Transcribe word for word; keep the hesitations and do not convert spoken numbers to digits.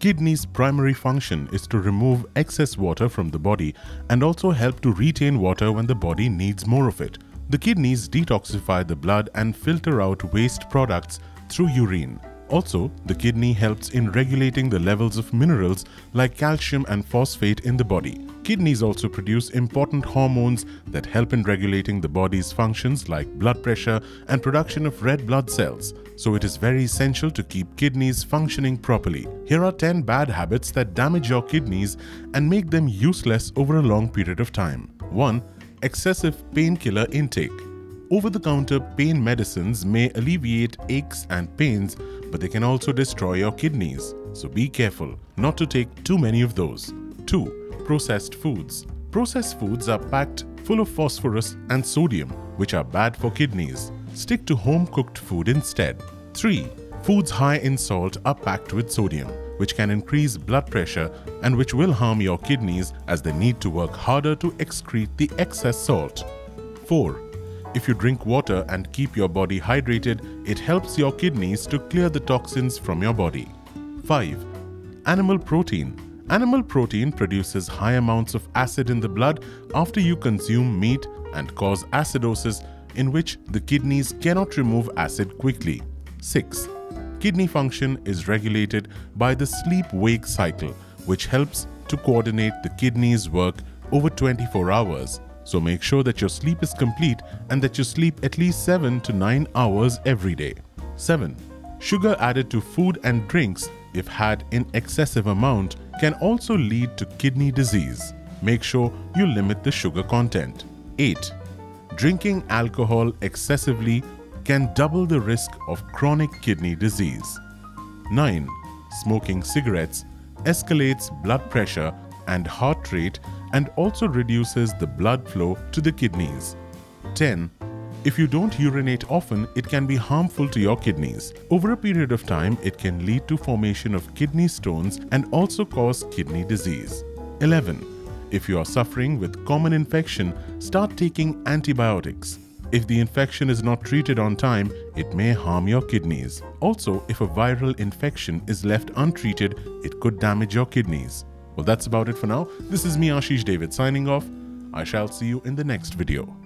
Kidneys' primary function is to remove excess water from the body and also help to retain water when the body needs more of it. The kidneys detoxify the blood and filter out waste products through urine. Also, the kidney helps in regulating the levels of minerals like calcium and phosphate in the body. Kidneys also produce important hormones that help in regulating the body's functions like blood pressure and production of red blood cells. So it is very essential to keep kidneys functioning properly. Here are ten bad habits that damage your kidneys and make them useless over a long period of time. one. Excessive painkiller intake. Over-the-counter pain medicines may alleviate aches and pains, but they can also destroy your kidneys. So be careful not to take too many of those. two. Processed foods. Processed foods are packed full of phosphorus and sodium, which are bad for kidneys. Stick to home-cooked food instead. three. Foods high in salt are packed with sodium, which can increase blood pressure and which will harm your kidneys as they need to work harder to excrete the excess salt. four. If you drink water and keep your body hydrated, it helps your kidneys to clear the toxins from your body. five. Animal protein. Animal protein produces high amounts of acid in the blood after you consume meat and cause acidosis, in which the kidneys cannot remove acid quickly. six. Kidney function is regulated by the sleep-wake cycle, which helps to coordinate the kidneys' work over twenty-four hours. So make sure that your sleep is complete and that you sleep at least seven to nine hours every day. seven. Sugar added to food and drinks, if had in excessive amount, can also lead to kidney disease. Make sure you limit the sugar content. eight. Drinking alcohol excessively can double the risk of chronic kidney disease. nine. Smoking cigarettes escalates blood pressure and heart rate and also reduces the blood flow to the kidneys. ten. If you don't urinate often, it can be harmful to your kidneys. Over a period of time, it can lead to formation of kidney stones and also cause kidney disease. eleven. If you are suffering with common infection, start taking antibiotics. If the infection is not treated on time, it may harm your kidneys. Also, if a viral infection is left untreated, it could damage your kidneys. Well, that's about it for now. This is me, Ashish David, signing off. I shall see you in the next video.